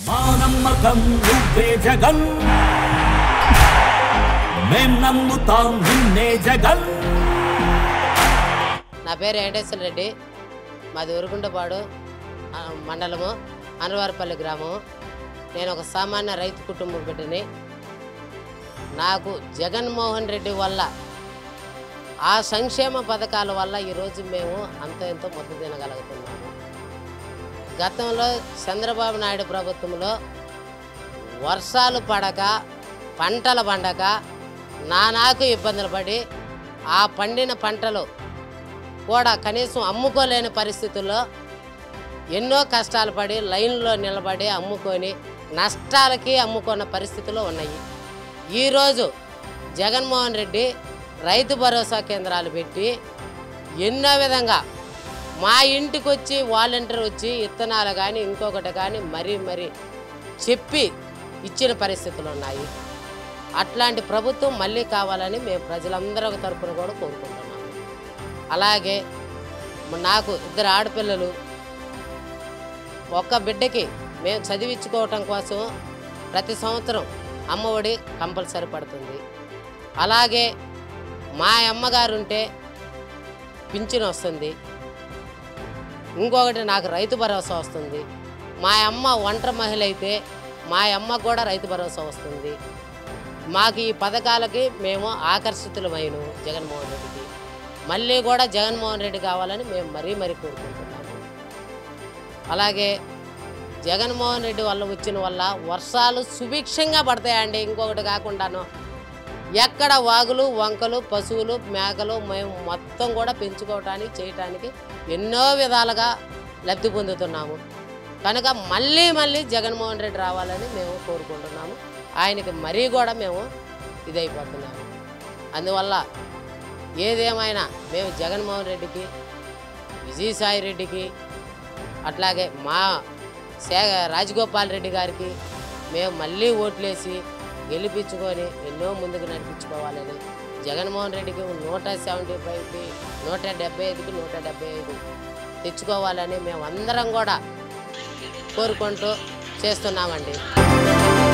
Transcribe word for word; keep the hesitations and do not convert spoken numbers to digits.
మా నమ్మకం నువ్వే జగన్, మేం నమ్ముతాం నిన్నే జగన్. నా పేరు వెంకటేశ్వర రెడ్డి, మాది ఉరుగుండపాడు మండలము, అనవారిపల్లి గ్రామం. నేను ఒక సామాన్య రైతు కుటుంబం బిడ్డని. నాకు జగన్మోహన్ రెడ్డి వల్ల, ఆ సంక్షేమ పథకాల వల్ల ఈరోజు మేము అంత ఎంతో ముద్ద తినగలుగుతున్నాము. గతంలో చంద్రబాబు నాయుడు ప్రభుత్వంలో వర్షాలు పడక, పంటలు పండక నానాకు ఇబ్బందులు పడి, ఆ పండిన పంటలు కూడా కనీసం అమ్ముకోలేని పరిస్థితుల్లో ఎన్నో కష్టాలు పడి లైన్లో నిలబడి అమ్ముకొని నష్టాలకి అమ్ముకున్న పరిస్థితులు ఉన్నాయి. ఈరోజు జగన్మోహన్ రెడ్డి రైతు భరోసా కేంద్రాలు పెట్టి ఎన్నో విధంగా మా ఇంటికి వచ్చి వాలంటీర్ వచ్చి విత్తనాలు కానీ ఇంకొకటి కానీ మరీ మరీ చెప్పి ఇచ్చిన పరిస్థితులు ఉన్నాయి. అట్లాంటి ప్రభుత్వం మళ్ళీ కావాలని మేము ప్రజలందరూ తరపున కూడా కోరుకుంటున్నాము. అలాగే నాకు ఇద్దరు ఆడపిల్లలు, ఒక్క బిడ్డకి మేము చదివించుకోవటం కోసం ప్రతి సంవత్సరం అమ్మఒడి కంపల్సరీ పడుతుంది. అలాగే మా అమ్మగారు ఉంటే పింఛన్ వస్తుంది. ఇంకొకటి నాకు రైతు భరోసా వస్తుంది. మా అమ్మ ఒంటరి మహిళ అయితే మా అమ్మకు కూడా రైతు భరోసా వస్తుంది. మాకు ఈ పథకాలకి మేము ఆకర్షితులమైన జగన్మోహన్ రెడ్డికి మళ్ళీ కూడా జగన్మోహన్ రెడ్డి కావాలని మేము మరీ మరీ కోరుకుంటున్నాము. అలాగే జగన్మోహన్ రెడ్డి వల్ల వచ్చిన వల్ల వర్షాలు సుభిక్షంగా పడతాయండి. ఇంకొకటి కాకుండాను ఎక్కడ వాగులు వంకలు పశువులు మేకలు మేము మొత్తం కూడా పెంచుకోవటానికి చేయటానికి ఎన్నో విధాలుగా లబ్ధి పొందుతున్నాము. కనుక మళ్ళీ మళ్ళీ జగన్మోహన్ రెడ్డి రావాలని మేము కోరుకుంటున్నాము. ఆయనకి మరీ కూడా మేము ఇదైపోతున్నాము. అందువల్ల ఏదేమైనా మేము జగన్మోహన్ రెడ్డికి, విజయసాయి రెడ్డికి, అట్లాగే మా శే రాజగోపాల్ రెడ్డి గారికి మేము మళ్ళీ ఓట్లేసి గెలిపించుకొని ఎన్నో ముందుకు నడిపించుకోవాలని, జగన్మోహన్ రెడ్డికి నూట సెవెంటీ ఫైవ్కి నూట డెబ్బై ఐదుకి నూట డెబ్బై ఐదు తెచ్చుకోవాలని మేము అందరం కూడా కోరుకుంటూ చేస్తున్నామండి.